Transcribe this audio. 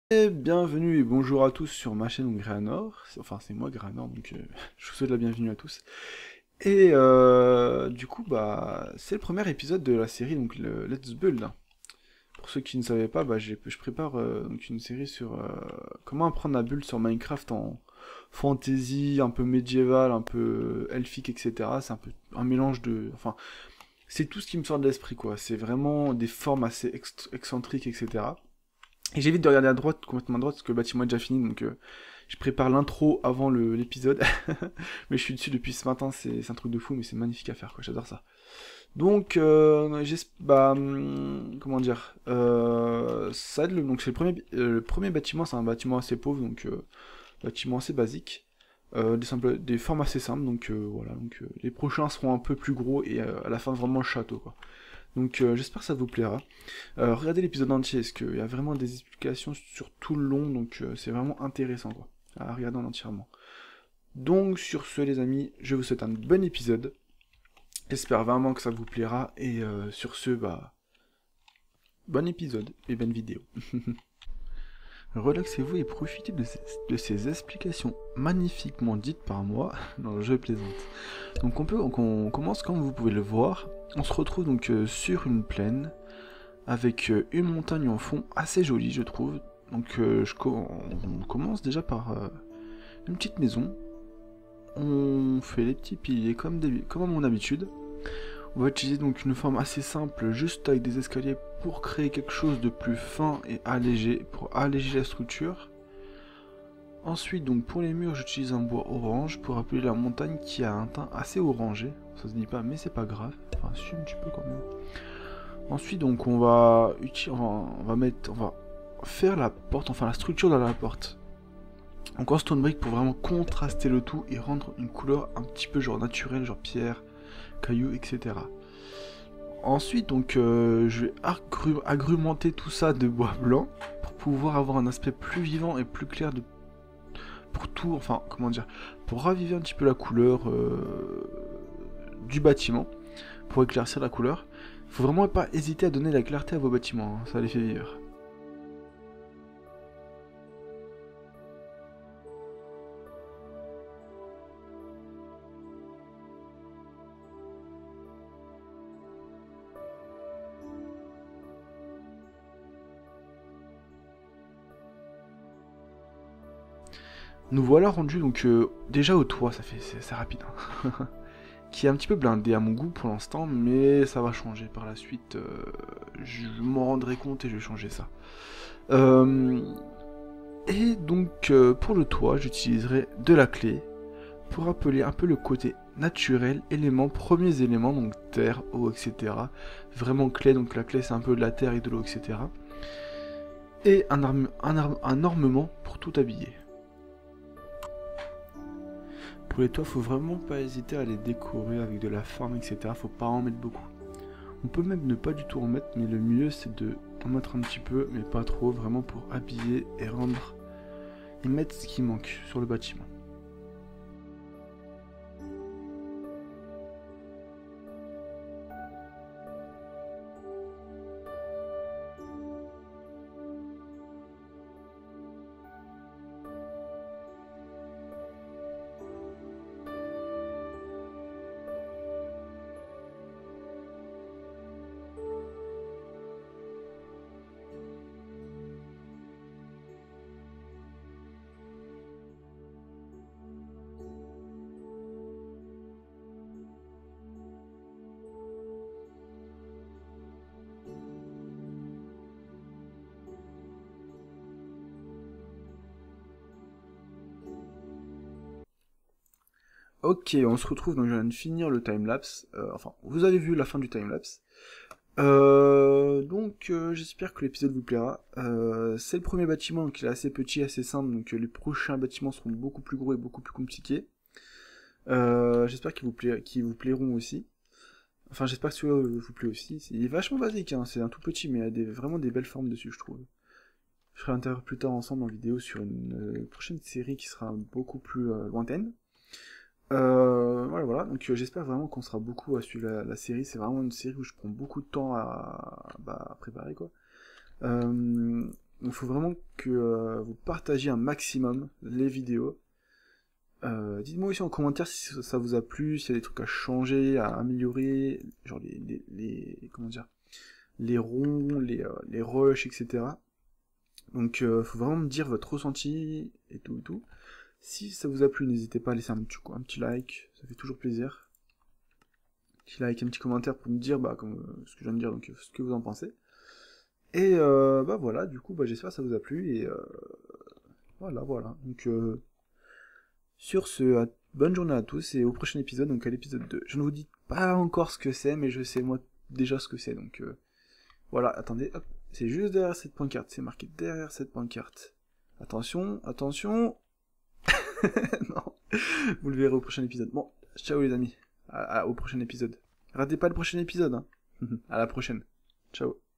Et bienvenue et bonjour à tous sur ma chaîne Gréanor. Enfin, c'est moi Gréanor, donc je vous souhaite la bienvenue à tous. Et du coup, bah, c'est le premier épisode de la série, donc le Let's Build. Pour ceux qui ne savaient pas, bah, je prépare donc une série sur comment apprendre à build sur Minecraft en fantasy, un peu médiéval, un peu elfique, etc. C'est un peu un mélange de... Enfin, c'est tout ce qui me sort de l'esprit, quoi. C'est vraiment des formes assez excentriques, etc. Et j'évite de regarder à droite, complètement à droite, parce que le bâtiment est déjà fini, donc je prépare l'intro avant l'épisode. Mais je suis dessus depuis ce matin, c'est un truc de fou, mais c'est magnifique à faire, quoi, j'adore ça. Donc, bah, comment dire, ça, donc c'est le premier bâtiment, c'est un bâtiment assez pauvre, donc bâtiment assez basique. Des formes assez simples, donc voilà, donc les prochains seront un peu plus gros et à la fin vraiment le château, quoi. Donc j'espère que ça vous plaira. Regardez l'épisode entier, parce qu'il y a vraiment des explications sur tout le long, donc c'est vraiment intéressant quoi, à regarder en entièrement. Donc sur ce les amis, je vous souhaite un bon épisode. J'espère vraiment que ça vous plaira, et sur ce, bah, bon épisode et bonne vidéo. Relaxez-vous et profitez de ces explications magnifiquement dites par moi. Non, je plaisante. Donc on commence comme vous pouvez le voir. On se retrouve donc sur une plaine, avec une montagne en fond assez jolie je trouve. Donc on commence déjà par une petite maison. On fait les petits piliers comme à mon habitude. On va utiliser donc une forme assez simple, juste avec des escaliers pour créer quelque chose de plus fin et allégé, pour alléger la structure. Ensuite donc pour les murs j'utilise un bois orange pour appeler la montagne qui a un teint assez orangé. Ça se dit pas mais c'est pas grave, enfin si un petit peu quand même. Ensuite, donc, on va faire la porte, enfin la structure de la porte. Donc en stone brick pour vraiment contraster le tout et rendre une couleur un petit peu genre naturelle, genre pierre, cailloux, etc. Ensuite, donc, je vais agrumenter tout ça de bois blanc pour pouvoir avoir un aspect plus vivant et plus clair pour tout, enfin, comment dire, pour raviver un petit peu la couleur du bâtiment, pour éclaircir la couleur. Faut vraiment pas hésiter à donner la clarté à vos bâtiments, hein, ça les fait vivre. Nous voilà rendus donc déjà au toit, c'est rapide, hein. Qui est un petit peu blindé à mon goût pour l'instant, mais ça va changer par la suite. Je m'en rendrai compte et je vais changer ça. Euh, et donc pour le toit, j'utiliserai de la clé pour appeler un peu le côté naturel, premiers éléments, donc terre, eau, etc. Vraiment clé, donc la clé c'est un peu de la terre et de l'eau, etc. Et un ornement pour tout habiller. Pour les toits, faut vraiment pas hésiter à les décorer avec de la forme, etc. Faut pas en mettre beaucoup. On peut même ne pas du tout en mettre, mais le mieux c'est de en mettre un petit peu, mais pas trop, vraiment pour habiller et rendre et mettre ce qui manque sur le bâtiment. Ok, on se retrouve, donc je viens de finir le timelapse. Enfin, vous avez vu la fin du timelapse. J'espère que l'épisode vous plaira. C'est le premier bâtiment, donc il est assez petit, assez simple, donc les prochains bâtiments seront beaucoup plus gros et beaucoup plus compliqués. J'espère qu'ils vous plairont aussi. Enfin, j'espère que celui-là vous plaît aussi. Il est vachement basique, hein. C'est un tout petit, mais il y a vraiment des belles formes dessus, je trouve. Je ferai un plus tard ensemble en vidéo sur une prochaine série qui sera beaucoup plus lointaine. Voilà. Donc j'espère vraiment qu'on sera beaucoup à suivre la série. C'est vraiment une série où je prends beaucoup de temps à préparer, quoi. Euh, il faut vraiment que vous partagiez un maximum les vidéos. Dites-moi aussi en commentaire si ça vous a plu, s'il y a des trucs à changer, à améliorer, genre comment dire, les ronds, les rushs, etc. Donc faut vraiment me dire votre ressenti et tout et tout. Si ça vous a plu, n'hésitez pas à laisser un petit like, ça fait toujours plaisir. Un petit like, un petit commentaire pour me dire comme, ce que je viens de dire, donc ce que vous en pensez. Et bah voilà, du coup, j'espère que ça vous a plu, et voilà. Donc sur ce, bonne journée à tous, et au prochain épisode, donc à l'épisode 2. Je ne vous dis pas encore ce que c'est, mais je sais moi déjà ce que c'est, donc voilà, attendez, hop, c'est juste derrière cette pancarte, c'est marqué derrière cette pancarte. Attention, non, vous le verrez au prochain épisode. Bon, ciao les amis, au prochain épisode. Ratez pas le prochain épisode, hein. À la prochaine, ciao.